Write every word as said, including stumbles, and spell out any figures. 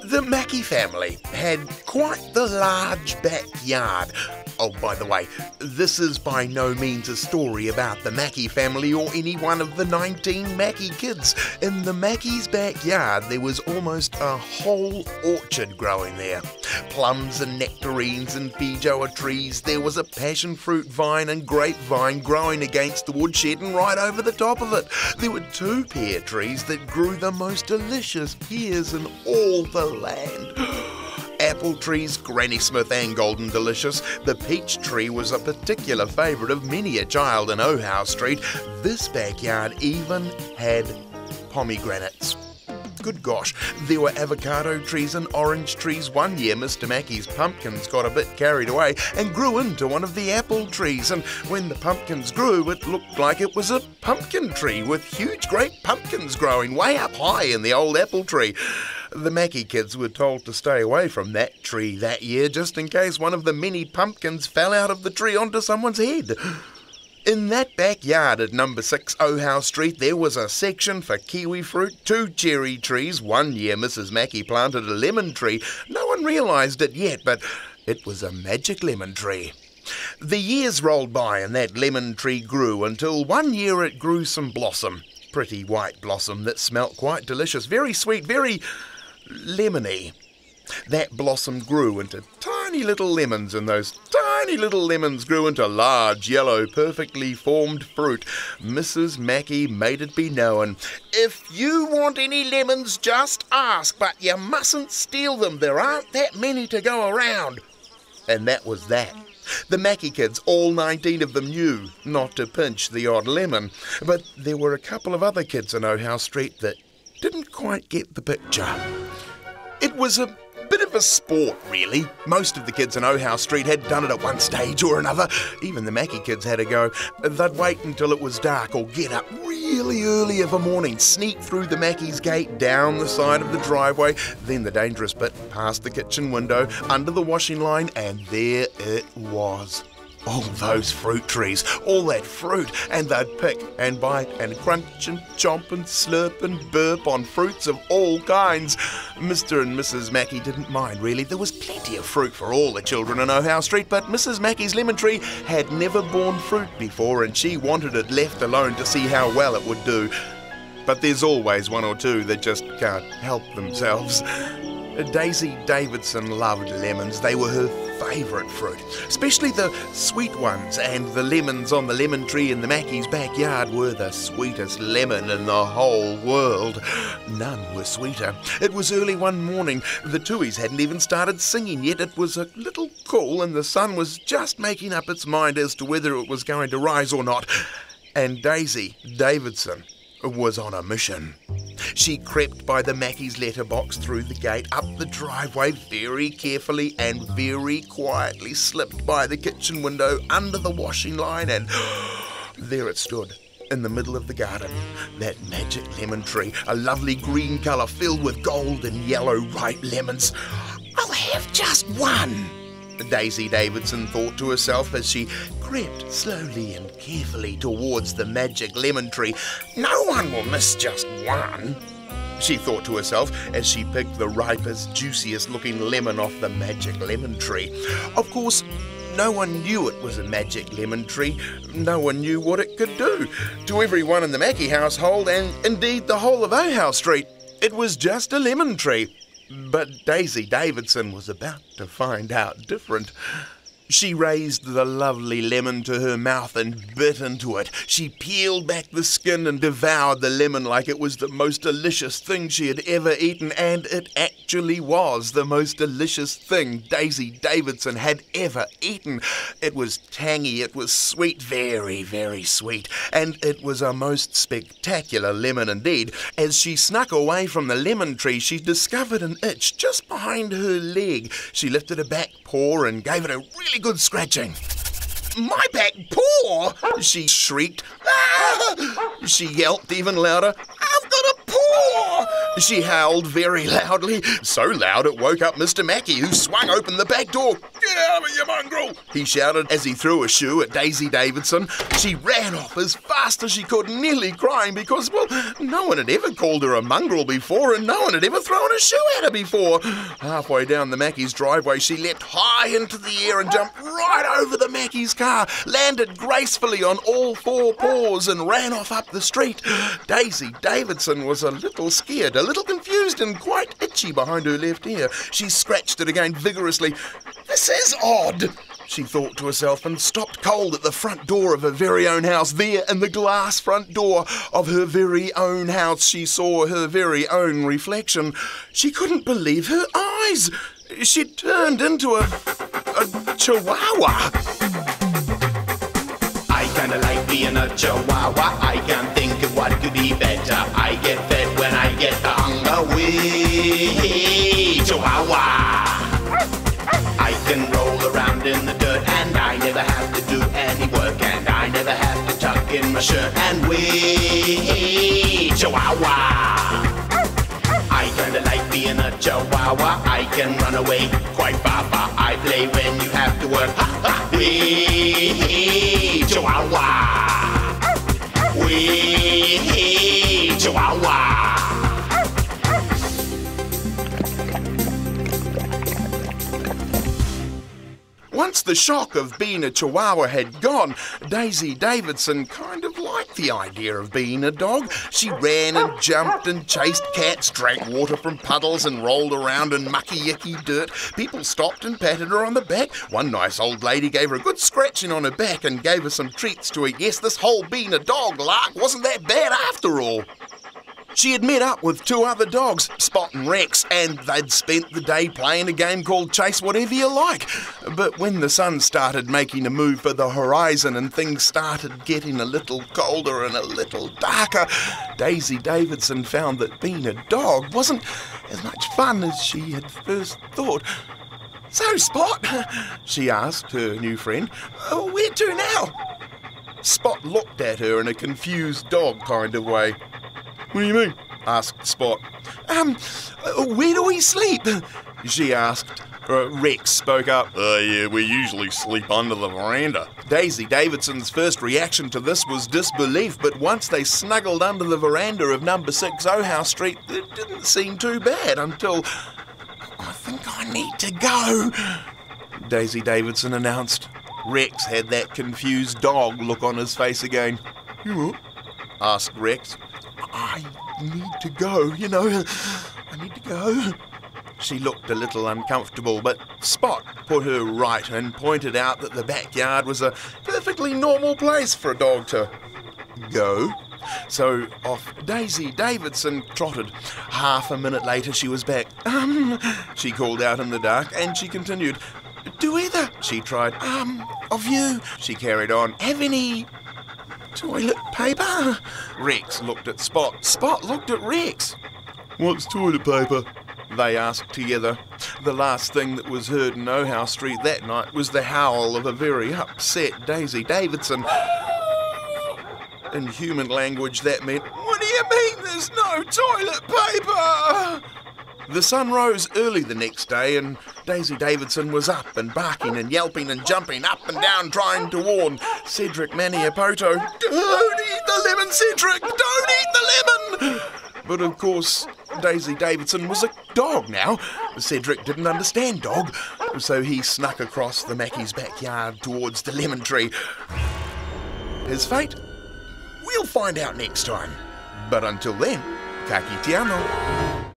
The Mackey family had quite the large backyard. Oh, by the way, this is by no means a story about the Mackey family or any one of the nineteen Mackey kids. In the Mackey's backyard, there was almost a whole orchard growing there. Plums and nectarines and feijoa trees. There was a passion fruit vine and grapevine growing against the woodshed and right over the top of it. There were two pear trees that grew the most delicious pears in all the land. Apple trees, Granny Smith and Golden Delicious. The peach tree was a particular favourite of many a child in Ohow Street. This backyard even had pomegranates. Good gosh, there were avocado trees and orange trees. One year Mister Mackey's pumpkins got a bit carried away and grew into one of the apple trees, and when the pumpkins grew it looked like it was a pumpkin tree with huge great pumpkins growing way up high in the old apple tree. The Mackey kids were told to stay away from that tree that year just in case one of the many pumpkins fell out of the tree onto someone's head. In that backyard at number six Ohow Street, there was a section for kiwi fruit, two cherry trees. One year Missus Mackey planted a lemon tree. No one realised it yet, but it was a magic lemon tree. The years rolled by and that lemon tree grew until one year it grew some blossom. Pretty white blossom that smelt quite delicious, very sweet, very lemony. That blossom grew into tiny little lemons, and those tiny little lemons grew into large, yellow, perfectly formed fruit. Missus Mackey made it be known, "If you want any lemons, just ask, but you mustn't steal them. There aren't that many to go around." And that was that. The Mackey kids, all nineteen of them, knew not to pinch the odd lemon, but there were a couple of other kids in Ohow Street that didn't quite get the picture. It was a bit of a sport, really. Most of the kids in Ohow Street had done it at one stage or another. Even the Mackey kids had a go. They'd wait until it was dark or get up really early of a morning, sneak through the Mackey's gate, down the side of the driveway, then the dangerous bit, past the kitchen window, under the washing line, and there it was. All those fruit trees, all that fruit, and they'd pick and bite and crunch and chomp and slurp and burp on fruits of all kinds. Mister and Missus Mackey didn't mind, really. There was plenty of fruit for all the children in Ohow Street, but Missus Mackey's lemon tree had never borne fruit before, and she wanted it left alone to see how well it would do. But there's always one or two that just can't help themselves. Daisy Davidson loved lemons. They were her favourite fruit, especially the sweet ones, and the lemons on the lemon tree in the Mackey's backyard were the sweetest lemon in the whole world. None were sweeter. It was early one morning. The Tooheys hadn't even started singing yet. It was a little cool and the sun was just making up its mind as to whether it was going to rise or not. And Daisy Davidson was on a mission. She crept by the Mackey's letterbox, through the gate, up the driveway very carefully, and very quietly slipped by the kitchen window, under the washing line, and there it stood in the middle of the garden. That magic lemon tree, a lovely green colour filled with gold and yellow ripe lemons. "I'll have just one," Daisy Davidson thought to herself as she crept slowly and carefully towards the magic lemon tree. "No one will miss just one," she thought to herself as she picked the ripest, juiciest looking lemon off the magic lemon tree. Of course, no one knew it was a magic lemon tree. No one knew what it could do. To everyone in the Mackey household, and indeed the whole of Ohow Street, it was just a lemon tree. But Daisy Davidson was about to find out different. She raised the lovely lemon to her mouth and bit into it. She peeled back the skin and devoured the lemon like it was the most delicious thing she had ever eaten, and it actually was the most delicious thing Daisy Davidson had ever eaten. It was tangy, it was sweet, very, very sweet, and it was a most spectacular lemon indeed. As she snuck away from the lemon tree, she discovered an itch just behind her leg. She lifted a back paw and gave it a really good scratching. "My back paw!" she shrieked. "Ah!" She yelped even louder. "I've got a paw! She howled very loudly, so loud it woke up Mister Mackey, who swung open the back door. "Get out of it, you mongrel!" he shouted as he threw a shoe at Daisy Davidson. She ran off as fast as she could, nearly crying because, well, no one had ever called her a mongrel before and no one had ever thrown a shoe at her before. Halfway down the Mackeys' driveway, she leapt high into the air and jumped right over the Mackeys' car, landed gracefully on all four paws and ran off up the street. Daisy Davidson was a little scared, a little confused and quite itchy behind her left ear. She scratched it again vigorously. "This is odd," she thought to herself, and stopped cold at the front door of her very own house. There, in the glass front door of her very own house, she saw her very own reflection. She couldn't believe her eyes. She'd turned into a, a chihuahua. I kinda like being a chihuahua. I can't think of what could be better. I get fed when I get the hunger. Wee chihuahua. I can roll around in the dirt and I never have to do any work, and I never have to tuck in my shirt. And wee chihuahua. I kinda like being a chihuahua. I can run away quite far, far. I play when you have to work. Ha ha. Wee chihuahua. Wee chihuahua. Once the shock of being a chihuahua had gone, Daisy Davidson kind of liked the idea of being a dog. She ran and jumped and chased cats, drank water from puddles and rolled around in mucky, icky dirt. People stopped and patted her on the back. One nice old lady gave her a good scratching on her back and gave her some treats to eat. Yes, this whole being a dog lark wasn't that bad after all. She had met up with two other dogs, Spot and Rex, and they'd spent the day playing a game called Chase Whatever You Like. But when the sun started making a move for the horizon and things started getting a little colder and a little darker, Daisy Davidson found that being a dog wasn't as much fun as she had first thought. "So, Spot," she asked her new friend, "where to now?" Spot looked at her in a confused dog kind of way. "What do you mean?" asked Spot. Um, where do we sleep?" she asked. Uh, Rex spoke up. Uh, yeah, we usually sleep under the veranda." Daisy Davidson's first reaction to this was disbelief, but once they snuggled under the veranda of number six Ohouse Street, it didn't seem too bad until... "I think I need to go," Daisy Davidson announced. Rex had that confused dog look on his face again. "You what?" asked Rex. "I need to go, you know, I need to go." She looked a little uncomfortable, but Spot put her right and pointed out that the backyard was a perfectly normal place for a dog to go. So off Daisy Davidson trotted. Half a minute later she was back. Um, she called out in the dark, and she continued. "Do either," she tried, um, "of you," she carried on, "have any toilet paper?" Rex looked at Spot. Spot looked at Rex. "What's toilet paper?" they asked together. The last thing that was heard in Ohouse Street that night was the howl of a very upset Daisy Davidson. In human language that meant, "What do you mean there's no toilet paper?" The sun rose early the next day and Daisy Davidson was up and barking and yelping and jumping up and down trying to warn Cedric Maniapoto, "Don't eat the lemon, Cedric! Don't eat the lemon!" But of course, Daisy Davidson was a dog now. Cedric didn't understand dog, so he snuck across the Mackey's backyard towards the lemon tree. His fate? We'll find out next time. But until then, ka kite anō.